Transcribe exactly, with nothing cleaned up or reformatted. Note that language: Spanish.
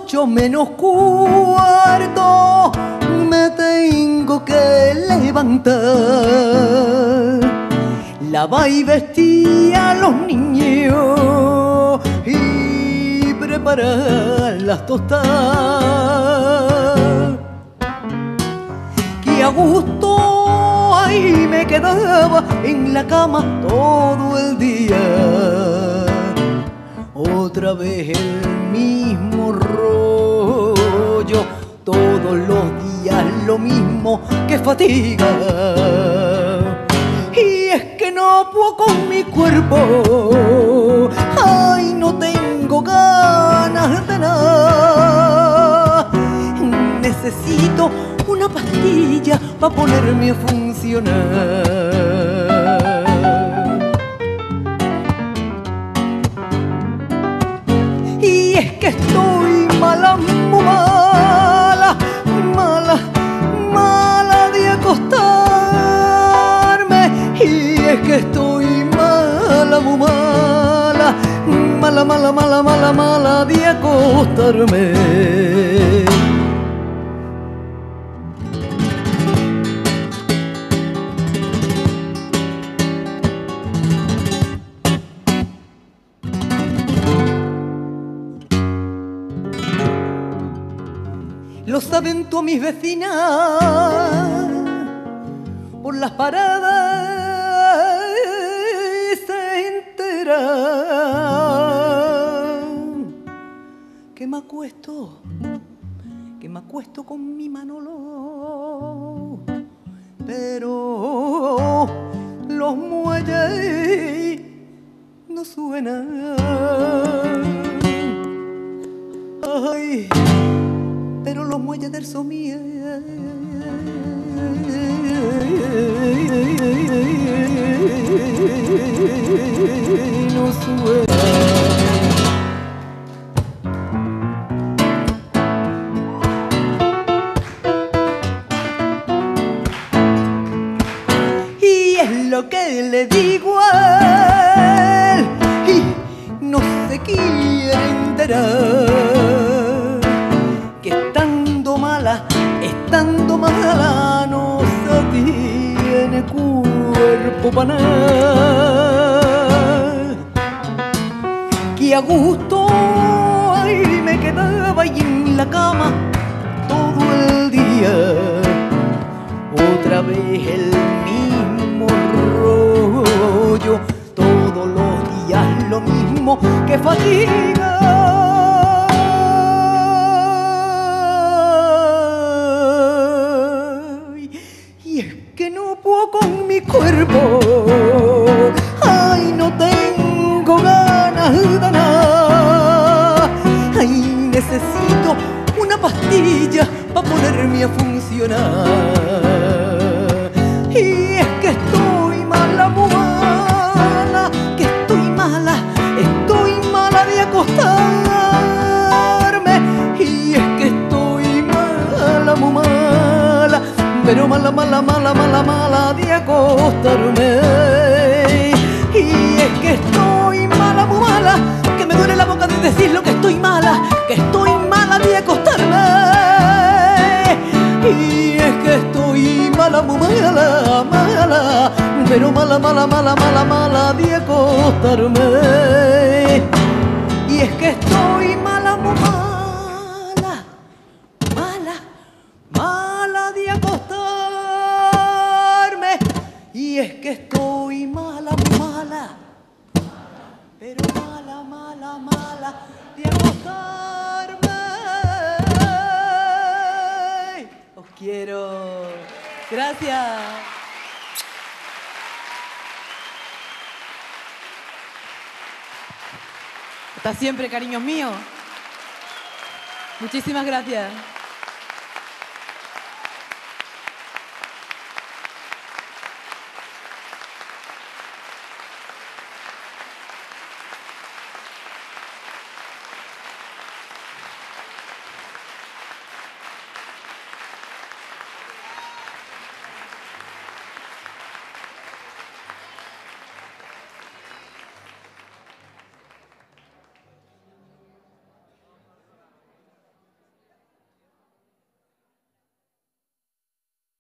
ocho menos cuarto me tengo que levantar, lavar y vestir a los niños y preparar las tostadas. Que a gusto ahí me quedaba en la cama todo el día. Otra vez el mismo rollo, todos los días lo mismo, que fatiga. Y es que no puedo con mi cuerpo, ay, no tengo ganas de nada. Necesito una pastilla para ponerme a funcionar. Y es que estoy mala, muy mala, mala, mala de acostarme. Y es que estoy mala, muy mala, mala, mala, mala, mala, mala de acostarme. Lo saben todas mis vecinas por las paradas se enteran que me acuesto, que me acuesto con mi Manolo, pero los muelles no suenan. Ay, pero los muelles del somier no suenan. Y es lo que le digo a él y no se quiere enterar, que estando mala, estando mala, no se tiene cuerpo para nada. Que a gusto ahí me quedaba y en la cama todo el día. Otra vez el mismo rollo, todos los días lo mismo, que fatiga. Con mi cuerpo, ay, no tengo ganas de nada. Ay, necesito una pastilla para ponerme a funcionar. Y es que estoy mala, muy mala, que estoy mala, estoy mala de acostarme. Y es que estoy mala, muy mala, pero mala, mala, mala, mala, mala de acostarme. Y es que estoy mala, muy mala, que me duele la boca de decir lo que estoy mala, que estoy mala de acostarme. Y es que estoy mala, muy mala, mala, pero mala, mala, mala, mala, mala de acostarme. Y es que estoy mala, muy mala, mala, mala de acostarme. Y es que estoy mala, mala, pero mala, mala, mala de acostarme. Os quiero. Gracias. Hasta siempre, cariños míos. Muchísimas gracias.